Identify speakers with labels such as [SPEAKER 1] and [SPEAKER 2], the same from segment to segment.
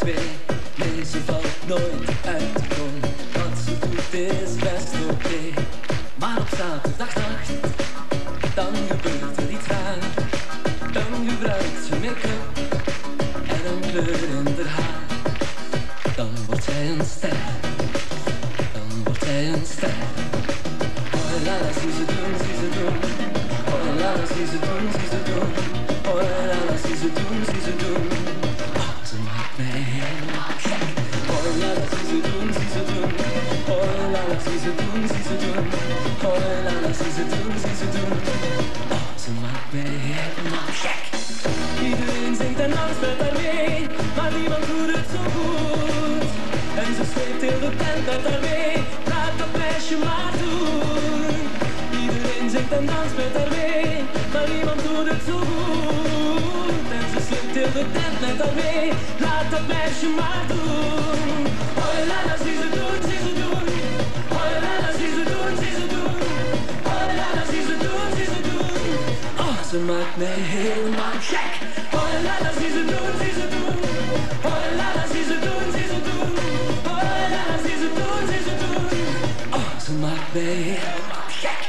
[SPEAKER 1] twee. Nee, ze valt nooit uit de kom. Wat ze doet is best oké. Maar op zaterdagnacht, dan gebeurt er iets raar. Dan gebruikt ze make-up en een kleur in haar haar. Dan wordt zij een ster. Dan wordt zij een ster. Oh la la, zie ze doen, zie ze doen. Oh la la, zie ze doen, zie ze doen. Oh la la, zie ze doen, zie ze doen. Oh, ze maakt mij helemaal gek. Oh la la, zie ze doen, zie ze doen. Oh la la, zie ze doen, zie ze doen. Oh la la, zie ze doen, zie ze doen. Oh, ze maakt mij helemaal gek. Iedereen zingt en danst met haar mee, maar niemand doet het zo goed. En ze sleept heel de tent met haar mee, laat dat meisje maar doen. Iedereen zingt en danst met haar mee, maar niemand doet het zo goed. En ze sleept heel de tent met haar mee, laat dat meisje maar doen. Oh la la, zie ze doen, zie ze doen. Oh la la, zie ze doen, zie ze doen. Oh la la, zie ze doen, zie ze doen. Oh, ze maakt mij helemaal gek. Oh la la, zie ze doen, zie ze doen. Oh la la, zie ze doen, zie ze doen. Oh la la, zie ze doen, zie ze doen. Oh, ze maakt mij helemaal gek.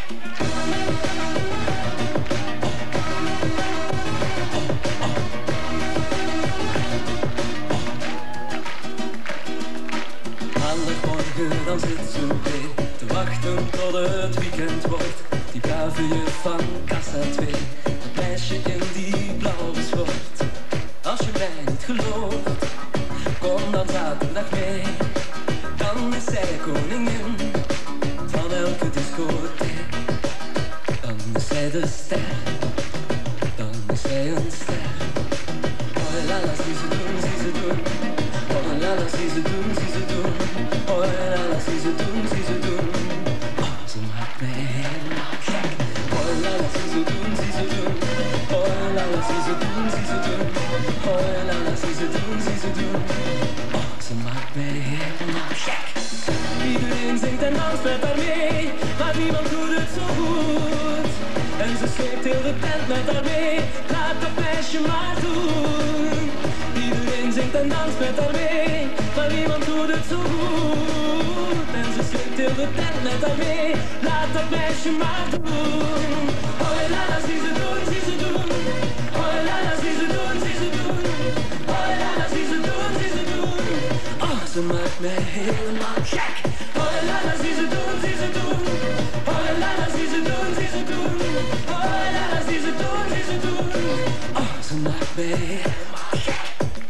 [SPEAKER 1] Maandagmorgen dan zit ze weer te wachten tot het weekend wordt. Die brave juf van kassa 2, dat meisje in die blauwe schort. Als je mij niet gelooft, kom dan zaterdag mee. Dan is zij koningin van elke discotheek. Dan is zij de ster, dan is zij een ster. Oh la la, zie ze doen, zie ze doen. Oh la la, zie ze doen, zie ze doen. Oh la la, zie ze doen, zie ze doen. Oh, ze maakt mij helemaal gek. Oh la la, zie ze doen, zie ze doen. Oh la la, zie ze doen, zie ze doen. Oh la la, zie ze doen, zie ze doen. Oh, ze maakt mij helemaal gek. Iedereen zingt en danst met haar mee, maar niemand doet het zo goed. En ze sleept heel de tent met haar mee, laat dat meisje maar doen. Iedereen zingt en danst met haar mee, maar niemand doet het zo goed. En ze sleept heel de tent met haar mee, laat dat meisje maar doen. Oh la la, zie ze doen, zie ze doen. Oh la la, zie ze doen, zie ze doen. Oh la la, zie ze doen, zie ze doen. Oh, ze maakt mij helemaal gek. Oh la la, zie ze doen, zie ze doen. Oh la la, zie ze doen, zie ze doen. Oh la la, zie ze doen, zie ze doen. Oh, ze maakt mij helemaal gek.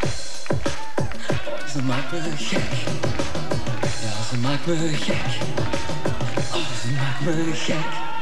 [SPEAKER 1] Oh, ze maakt me gek. Ja, ze maakt me gek. Oh, ze maakt me gek.